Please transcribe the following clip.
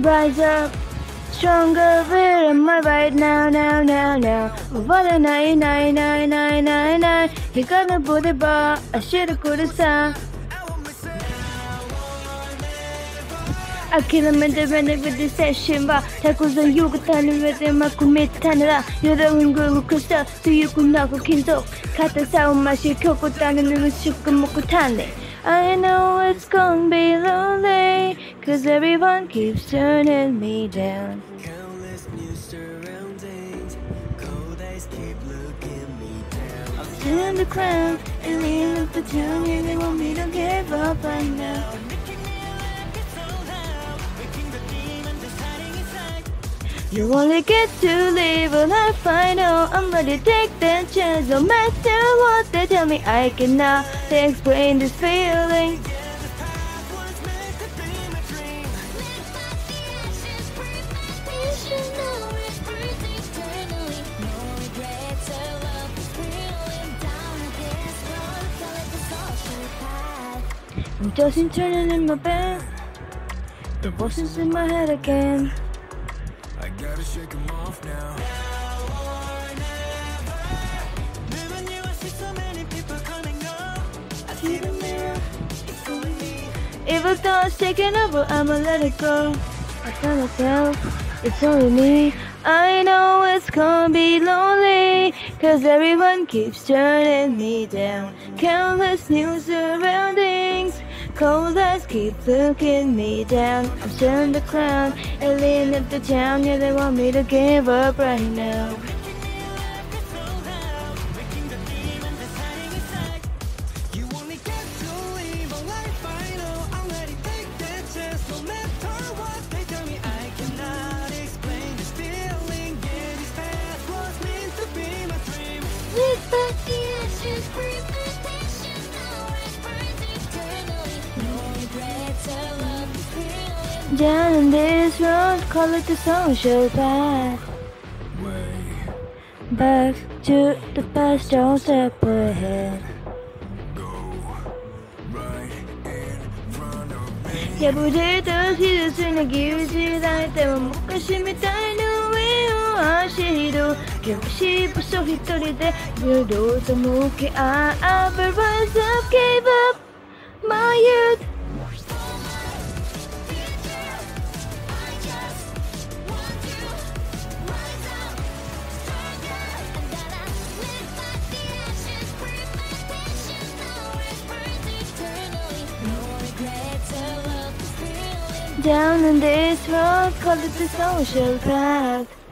Rise up, stronger, where am I right now, now? What a nine. He gonna put it bar, I should've could've sung. I kill him and running with the session bar. Tackles on you, Katana with him, I commit Tanara. You're the one girl who could start, so you could knock a kinzo. Cut us out, my shit, Coco Tan, and it was Shukamokutane. I know it's gonna be lonely, cause everyone keeps turning me down. Countless new surroundings, cold eyes keep looking me down. I'm still in the crowd, and lean up the town, and they want me to give up right now. You only get to live when I find out I'm ready to take that chance. No matter what they tell me, I cannot explain this feeling. I'm tossing, turning in my bed. The voices in my head again. I gotta shake them off now. Now or never. Living you, I see so many people coming up. I see the mirror, it's only me. If I thought taking over, I'ma let it go. I tell myself, it's only me. I know it's gonna be lonely, cause everyone keeps turning me down. Countless new surroundings, cold eyes keep looking me down. I'm still the clown, alien of the town. Yeah, they want me to give up right now. You only get to live a life I know. I'm ready to take that chance. No matter what they tell me, I cannot explain this feeling. Yeah, this path was meant to be my dream. Live back the ashes, breathe the passion. Now it burns eternally. No regrets, I love this feeling. Down on this road, call it the social path. Way Back to the past, don't step ahead. go right in front of me. Yeah, but it does he doesn't give you like that. I'm mocking me down the way you are. She do give she was so he told it that you do the mookie. I will rise up, gave up my youth. Down on this road, call it the social path.